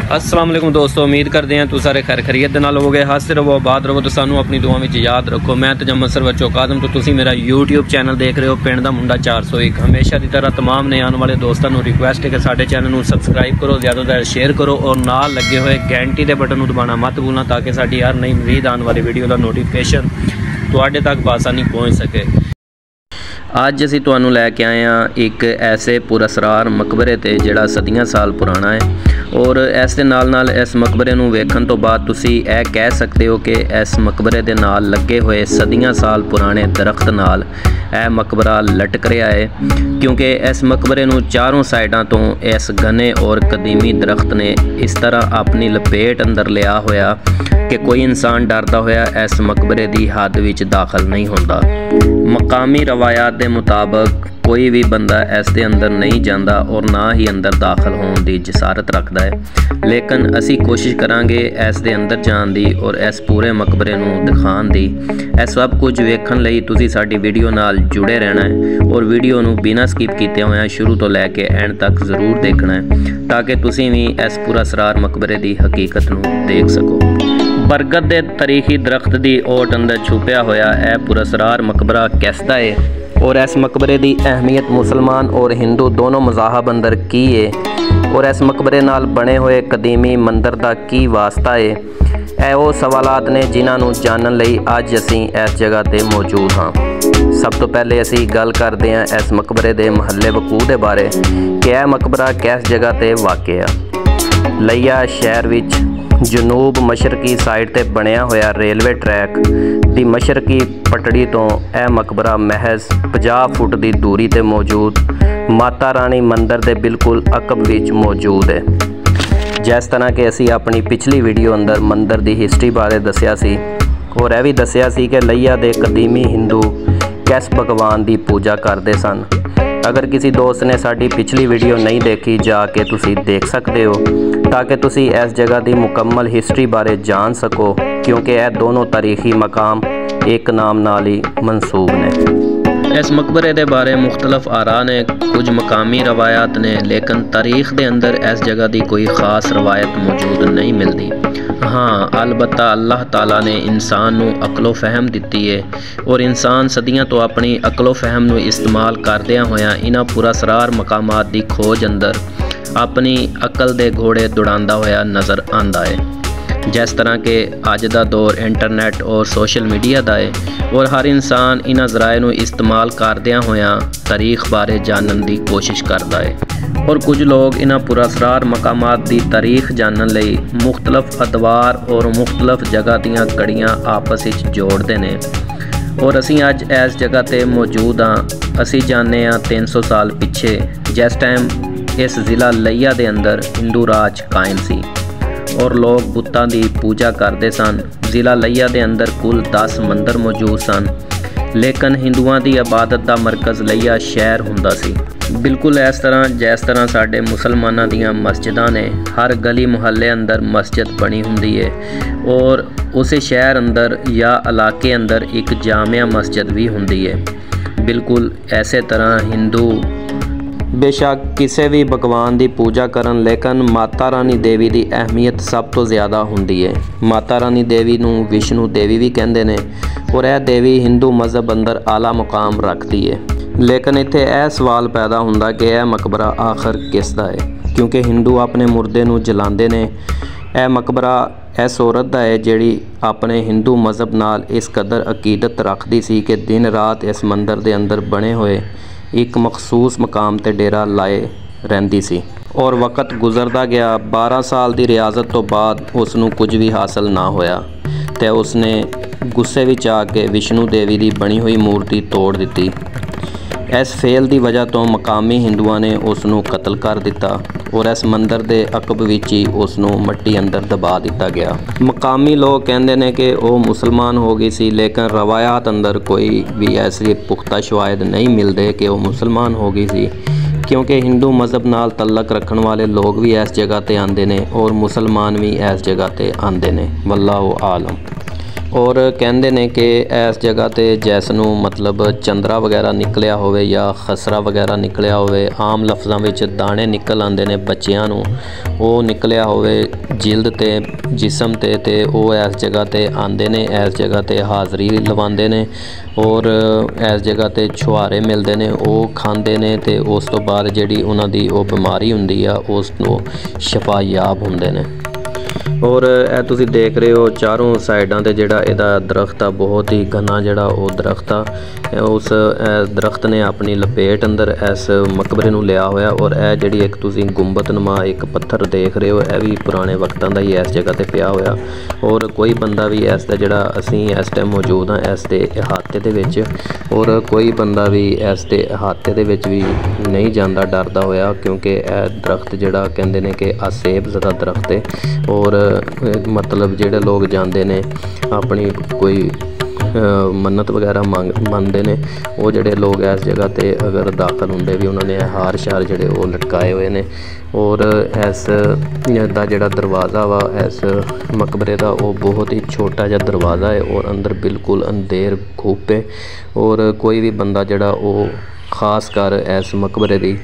अस्सलाम वालेकुम दोस्तों, उम्मीद करते हैं तुम सारे खैर खैरियत दे नाल होवोगे, हंसते रहो, आबाद रहो तो सानू अपनी दुआ में याद रखो। मैं तजम्मल सरवर चौकादम तो तुसी मेरा यूट्यूब चैनल देख रहे हो पिंड दा मुंडा 401। हमेशा की तरह तमाम नए आने वाले दोस्तों को रिक्वेस्ट है कि साडे चैनल को सबसक्राइब करो, ज़्यादा से ज़्यादा शेयर करो और नाल लगे हुए घंटी के बटन को दबाना मत भूलना ताकि साडी हर नई मज़ीद आने वाली वीडियो का नोटिफिकेशन तुहाडे तक बासानी पहुँच सके। अज असी तुहानू लैके आए हैं एक ऐसे पुरअसरार मकबरे ते जिहड़ा सदियां साल पुराना है और इस दे नाल इस मकबरे नू वेखण तो बाद तुसी यह कह सकते हो कि इस मकबरे दे नाल लगे हुए सदियां साल पुराने दरख्त नाल यह मकबरा लटक रहा है, क्योंकि इस मकबरे नू चारों साइडों तो इस घने और कदीमी दरख्त ने इस तरह अपनी लपेट अंदर लिया होया कि कोई इंसान डरदा होया इस मकबरे की हद विच दाखिल नहीं होंदा। मकामी रवायात के मुताबिक कोई भी बंदा इस दे अंदर नहीं जाता और ना ही अंदर दाखिल होने की जसारत रखता है, लेकिन असी कोशिश करांगे इस दे अंदर जान दी और इस पूरे मकबरे नू दिखाण दी। यह सब कुछ वेखण लई तुसी साडी वीडियो नाल जुड़े रहना है और वीडियो नू बिना स्किप कीते होए शुरू तो लैके एंड तक जरूर देखना है ताकि तुसी भी इस पुरअसरार मकबरे की हकीकत नू देख सको। बरगद दे तारीखी दरख्त की ओट अंदर छुपया होया यह पुरअसरार मकबरा कैसदा है और इस मकबरे की अहमियत मुसलमान और हिंदू दोनों मज़ाहब अंदर की है और इस मकबरे नाल बने हुए कदीमी मंदिर का की वास्ता है। ਇਹ ਉਹ सवालात ने जिन्होंने जानने ਲਈ ਅੱਜ ਅਸੀਂ इस जगह ਤੇ मौजूद हाँ। सब तो पहले ਅਸੀਂ गल करते हैं इस मकबरे के महल्ले वकू के बारे कि यह मकबरा किस जगह ते वाक़ है। लैया शहर विच जनूब मशरकी साइड ते बनया होया रेलवे ट्रैक की मशरकी पटड़ी तो यह मकबरा महज 50 फुट की दूरी ते मौजूद माता रानी मंदिर के बिल्कुल अकब विच मौजूद है। जिस तरह कि असी अपनी पिछली वीडियो अंदर मंदिर की हिस्टरी बारे दसिया सी और यह भी दसिया सी कि लैया के कदीमी हिंदू किस भगवान की पूजा करते सन। अगर किसी दोस्त ने साडी पिछली वीडियो नहीं देखी जाके तुसी देख सकते हो ताकि तुसी इस जगह की मुकम्मल हिस्टरी बारे जान सको, क्योंकि यह दोनों तारीखी मकाम एक नाम नाल ही मनसूब ने। इस मकबरे के बारे मुख्तलिफ आरा ने, कुछ मकामी रवायात ने, लेकिन तारीख के अंदर इस जगह की कोई ख़ास रवायत मौजूद नहीं मिलती। हाँ, अलबत्ता अल्लाह ताला ने इंसान नू अकलो फहम दिती है और इंसान सदियां तो अपनी अकलो फहम नू इस्तेमाल करदियां होया इन्हां पुरअसरार मकामात की खोज अंदर अपनी अकल दे घोड़े दौड़ांदा होया नज़र आंदा है। जिस तरह के अज दा दौर इंटरनेट और सोशल मीडिया का है और हर इंसान इन्हां ज़राए नू इस्तेमाल करदियां होया तारीख बारे जानने की कोशिश करता है और कुछ लोग इन्हां पुरअसरार मकामात की तारीख जानने लई मुख्तलिफ अदवार और मुख्तलिफ जगह दीयां कड़ियाँ आपस विच जोड़ते हैं और असी अज इस जगह ते मौजूद हाँ। असी जाने 300 साल पिछे जिस टाइम इस ज़िला लैया के अंदर हिंदू राज कायम सी और लोग बुत्तां की पूजा करते सन। ज़िला लैया के अंदर कुल 10 मंदिर मौजूद सन, लेकिन हिंदुओं की इबादत का मरकज़ लैया शहर हुंदा सी। बिल्कुल इस तरह जिस तरह साडे मुसलमानां दीयां मस्जिदां ने, हर गली मुहल्ले अंदर मस्जिद बनी हुंदी है और उस शहर अंदर या इलाके अंदर एक जामिया मस्जिद भी हुंदी है। बिल्कुल इसे तरह हिंदू बेशक किसी भी भगवान की पूजा करन, लेकिन माता रानी देवी की अहमियत सब तो ज़्यादा हुंदी है। माता रानी देवी नू विष्णु देवी भी कहते हैं और यह देवी हिंदू मज़हब अंदर आला मुकाम रखती है। लेकिन इत्थे यह सवाल पैदा हुंदा कि यह मकबरा आखिर किसदा है, क्योंकि हिंदू अपने मुर्दे नू जलाते हैं। यह मकबरा इस औरत का है जिहड़ी अपने हिंदू मज़हब नाल इस कदर अकीदत रखती सी कि दिन रात इस मंदिर के अंदर बने हुए एक मखसूस मकाम ते डेरा लाए रहिंदी सी और वक्त गुजरदा गया। 12 साल की रियाजत तो बाद उसनू कुछ भी हासिल ना होया ते उसने गुस्से विच आके विष्णु देवी की बनी हुई मूर्ति तोड़ दी। इस फेल की वजह तो मकामी हिंदुओं ने उसनू कतल कर दिता और इस मंदिर के अकब विच ही उसनू मट्टी अंदर दबा दिता गया। मकामी लोग कहते हैं कि वह मुसलमान हो गई सी, लेकिन रवायात अंदर कोई भी ऐसी पुख्ता शवायद नहीं मिलते कि वह मुसलमान हो गई सी, क्योंकि हिंदू मज़हब नाल तल्लक रखने वाले लोग भी इस जगह ते आंदे ने और मुसलमान भी इस जगह ते आंदे ने। वल्लाहु आलम। और कहते ने कि इस जगह ते जैस नूं मतलब चंद्रा वगैरह निकलिया होवे या खसरा वगैरह निकलिया होवे, आम लफ्ज़ां विच दाने निकल आंदे ने बच्चियां नूं, वो निकलिया होवे जिल्द ते जिसम ते वो इस जगह ते आंदे ने, इस जगह ते हाज़री लवांदे ने और इस जगह ते छुहारे मिलते हैं वो खांदे ने ते उस तो बाद जिहड़ी उन्हां दी वो बीमारी हुंदी आ उस तो शफायाब हुंदे ने। और यह तुसी देख रहे हो चारों साइडों ते जिहड़ा इहदा दरख्त आ बहुत ही घना जिहड़ा वो दरख्त आ, उस दरख्त ने अपनी लपेट अंदर इस मकबरे नूं लिया होया। और यह जिहड़ी एक तुसी गुंबदनुमा एक पत्थर देख रहे हो यह भी पुराने वक्तां दा ही इस जगह ते पिया होया। और कोई बंदा भी इस दा जिहड़ा असीं इस टाइम मौजूद हाँ इस दे अहाते दे विच, और कोई बंदा भी इस दे अहाते दे विच भी नहीं जांदा डरदा होया, क्योंकि यह दरख्त जिहड़ा कहंदे ने कि असेब ज़दा दरख्त है। और मतलब जिहड़े लोग जाते ने अपनी कोई मन्नत वगैरह मनते हैं वो जिहड़े लोग इस जगह ते अगर दाखिल होंदे भी उन्होंने हार शार जिहड़े वो लटकाए हुए ने। और इस दा जिहड़ा दरवाज़ा वा इस मकबरे का वो बहुत ही छोटा जिहा दरवाज़ा है और अंदर बिल्कुल अंधेर खूप है। और कोई भी बंदा जिहड़ा वो खास कर इस मकबरे की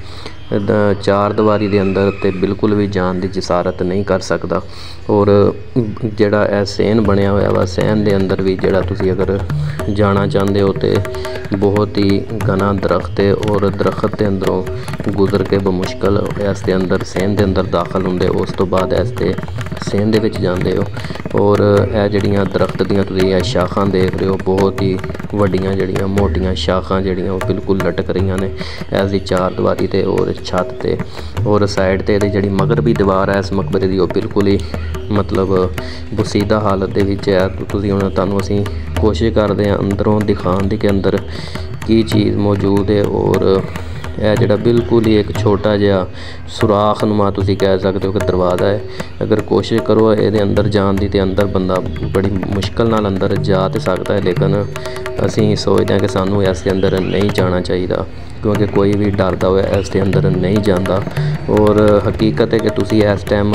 चार दीवारी के अंदर तो बिल्कुल भी जान की जिसारत नहीं कर सकता। और जिहड़ा यह सहन बनया हुआ वा सहन के अंदर भी जिहड़ा तुसी अगर जाना चाहते हो तो बहुत ही घना दरख्त है और दरख्त के अंदरों गुजर के बमुश्किल इस दे अंदर सहन के अंदर दाखिल होंदे, उस तो बाद इस दे सहन दे विच जांदे हो। और यह जिहड़ियां दरख्त दियां तुसी शाखां देख रहे हो बहुत ही वड्डियां जिहड़ियां मोटियां शाखां जिहड़ियां वो बिल्कुल लटक रही ने इस दी चार दीवारी ते और छत ते। और साइड ते जिहड़ी मगरबी दीवार है इस मकबरे की वो बिल्कुल ही मतलब बसीदा हालत दे विच है। तुसीं हुण तुहानूं असीं कोशिश करते हैं अंदरों दिखाने दी कि अंदर की चीज़ मौजूद है। और यह जिहड़ा बिल्कुल ही एक छोटा जिहा सुराख नुमा तुसीं कह सकते हो कि दरवाज़ा है। अगर कोशिश करो ये अंदर जाने की तो अंदर बंदा बड़ी मुश्किल नाल अंदर जा तो सकता है, लेकिन असीं सोचते हैं कि सानू इसके अंदर नहीं जाना चाहिए, क्योंकि कोई भी डरदा होया इसके अंदर नहीं जाता। और हकीकत है कि तुसीं इस टाइम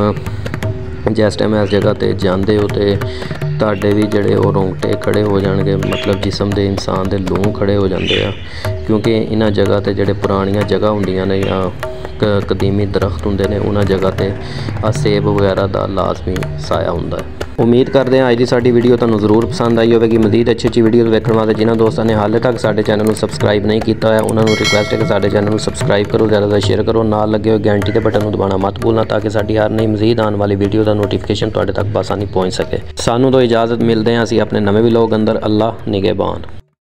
जिस टाइम इस जगह ते जाते हो तो तुहाडे भी जिहड़े वो रोंगटे खड़े हो जाएंगे, मतलब जिसम के इंसान के लूह खड़े हो जाते हैं, क्योंकि इन्हां जगह ते जिहड़े पुरानियां जगह होंदियां ने या कदीमी दरख्त होंदे ने उन्हां जगह ते सेब वगैरह का लाजमी साया हुंदा है। उम्मीद करते हैं अज की साडी वीडियो तुहानूं जरूर पसंद आई होगी। मजीद अच्छी अच्छी वीडियो देखने वास्ते जिन्होंने दोस्तों ने हाले तक साडे चैनल को सबसक्राइब नहीं किया है उन्होंने रिक्वेस्ट है कि साडे चैनल को सबसक्राइब करो, ज़्यादा शेयर करो, नाल लगे हुए घंटी के बटन को दबाना मत भूलना ताकि साडी हर नई मजीद आने वाली वीडियो का नोटिफिकेशन तुहाडे तक बआसानी पहुँच सके। सानू तो इजाज़त मिलते हैं असीं अपने नवे व्लॉग अंदर। अल्लाह निगहबान।